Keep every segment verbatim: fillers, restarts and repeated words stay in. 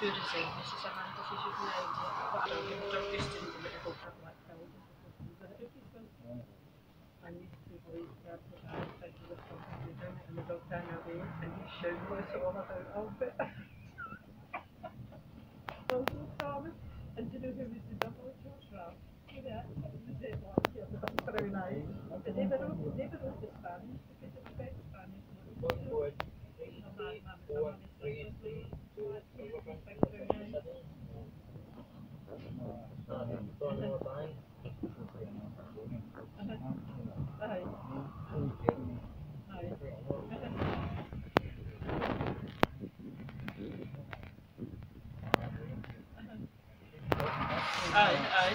tourism, Missus Amanda says you've no idea what I give a dog just in the little have like thousands of customers. And these people eat that, but I think the company doing it and the dog down away and he's shameless all about Albert. So so charming. And do you know who was the double George Ralph? You know, the dead one here, the big brown eyes. But they were all they were all the Spanish because it was very Spanish. Aye, aye.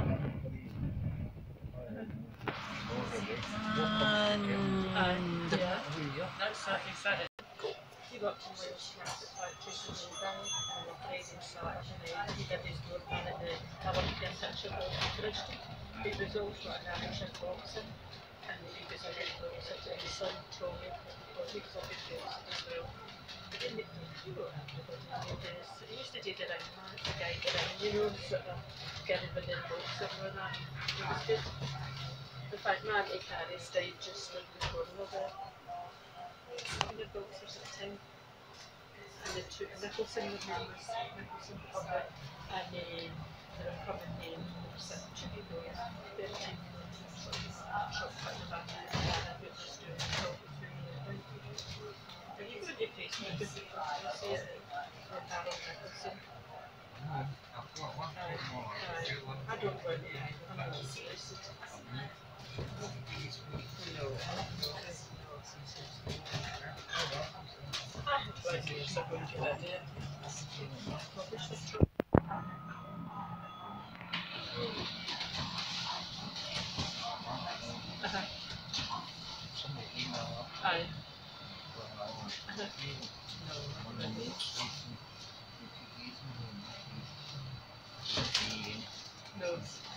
And yeah, that's that exactly. He got to Wales last about two thousand nine and the trading started and he did his work on it. I wanted to get in touch with him. He was also an amateur boxer and he was a good boxer and his son told me because he was a good boxer as well. He didn't you don't have to go to this. He used to do the ring man, the guy the ring, you know, sort of getting within boxing or that. It was good. In fact, my auntie Carrie stayed just in the corner of the the boxers at the time. And the two Nicholson was name was Nicholson Public and then the Republican name was Chippy Boys. They're time shop at the back and I would just do it talking through me. If you go to Facebook, you'll see it with Harold Nicholson. I don't work there, I'm not solicited. No. I have to idea so going to that there. Uh-huh. Aye. Uh-huh. No, really. No.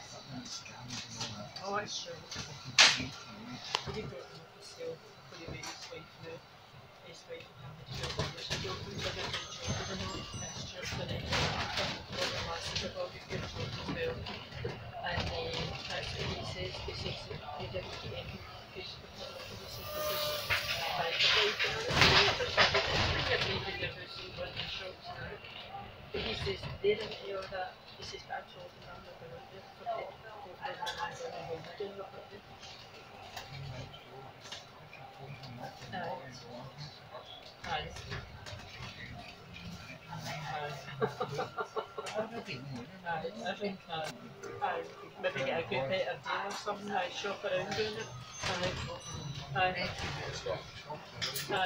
Oh, that's true. But he brought him up for sale for the baby's wife now. His wife had to go to the don't move it in the children and all. It's just for the massive about the good job as well. And uh, that's what he says. He says that he didn't get any Facebook or he says because privately, they get leaving their house and going to shops now. But he says they didn't hear that. He says, but I told them I'm not going to do it for the doing it for the Aye. Aye. Aye, I think uh, aye, maybe get a good better deal or something, I shop around doing it. Aye. Aye. Aye.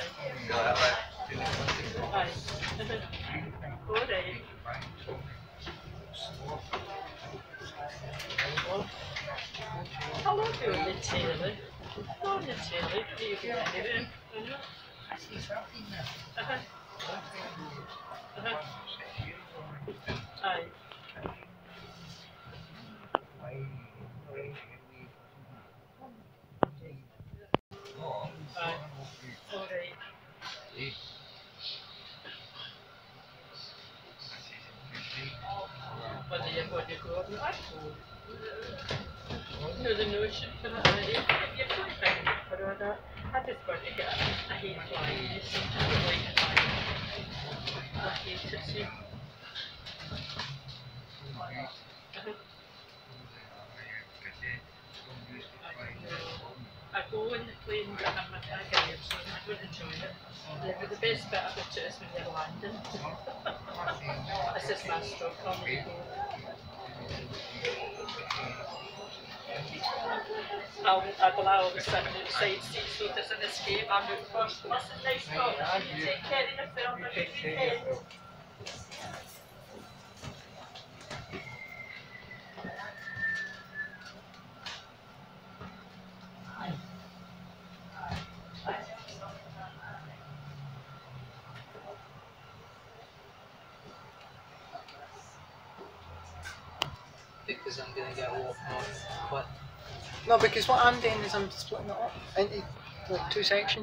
Aye. Alright. How long do you live Taylor? How long do you live? Do you get anywhere? Uh-huh. Uh-huh. Aye. Aye. Alright. Whether you're going to go up back no, the notion for that idea. If you're going to find it for all that, I just want to get a hate fly. You just seem to like a fly. I hate it too. I go in the plane but I'm a tiger, so I would enjoy it. The, the best bit about it is when you're landing. This is my stroke on the go. I'll, I'll allow the sitting outside seats so there's an escape. I'm out first. Listen, nice talk. Take care of yourself. Have a good weekend. Because I'm going to get walked on quite. No, because what I'm doing is I'm splitting it up into like two sections.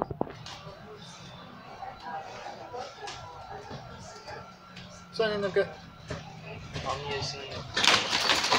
So then they'll go. I'm using